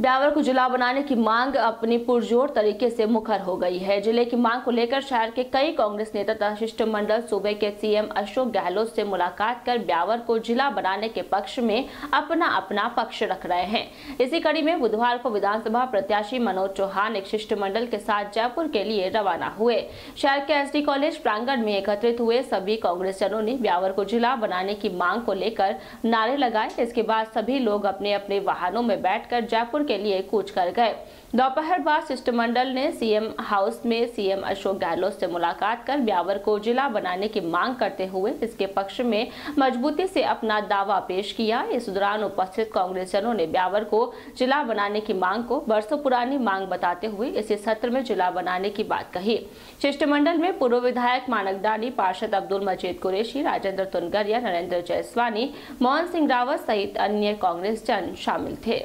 ब्यावर को जिला बनाने की मांग अपनी पुरजोर तरीके से मुखर हो गई है। जिले की मांग को लेकर शहर के कई कांग्रेस नेता तथा शिष्टमंडल सूबे के सीएम अशोक गहलोत से मुलाकात कर ब्यावर को जिला बनाने के पक्ष में अपना अपना पक्ष रख रहे हैं। इसी कड़ी में बुधवार को विधानसभा प्रत्याशी मनोज चौहान एक शिष्टमंडल के साथ जयपुर के लिए रवाना हुए। शहर के एसडी कॉलेज प्रांगण में एकत्रित हुए सभी कांग्रेसजनों ने ब्यावर को जिला बनाने की मांग को लेकर नारे लगाए। इसके बाद सभी लोग अपने अपने वाहनों में बैठकर जयपुर के लिए कूच कर गए। दोपहर बाद शिष्टमंडल ने सीएम हाउस में सीएम अशोक गहलोत से मुलाकात कर ब्यावर को जिला बनाने की मांग करते हुए इसके पक्ष में मजबूती से अपना दावा पेश किया। इस दौरान उपस्थित कांग्रेसजनों ने ब्यावर को जिला बनाने की मांग को बरसों पुरानी मांग बताते हुए इसी सत्र में जिला बनाने की बात कही। शिष्टमंडल में पूर्व विधायक मानकदानी, पार्षद अब्दुल मजीद कुरैशी, राजेंद्र तुनगरिया, नरेंद्र जायसवानी, मोहन सिंह रावत सहित अन्य कांग्रेस जन शामिल थे।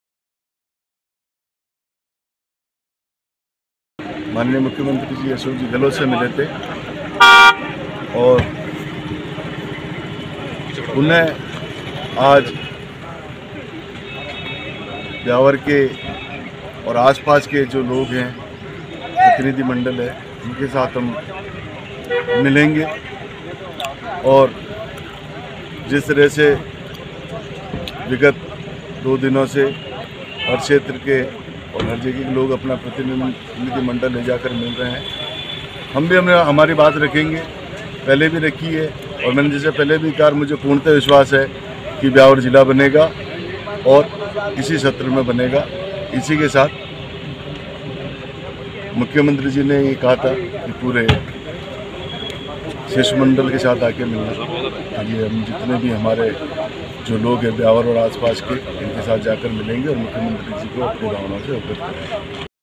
माननीय मुख्यमंत्री जी अशोक जी गहलोत से मिले थे और उन्हें आज ब्यावर के और आसपास के जो लोग हैं, प्रतिनिधिमंडल है, उनके साथ हम मिलेंगे और जिस तरह से विगत 2 दिनों से हर क्षेत्र के और हर जगह के लोग अपना प्रतिनिधिमंडल ले जाकर मिल रहे हैं, हम भी हमारी बात रखेंगे। पहले भी रखी है और मैंने जैसे पहले भी कहा, मुझे पूर्णतः विश्वास है कि ब्यावर जिला बनेगा और इसी सत्र में बनेगा। इसी के साथ मुख्यमंत्री जी ने ये कहा था कि पूरे शिष्टमंडल के साथ आके मिलना, ये हम जितने भी हमारे जो लोग हैं ब्यावर और आसपास के, इनके साथ जाकर मिलेंगे और मुख्यमंत्री जी को अपनी भावनाओं से अवगत करेंगे।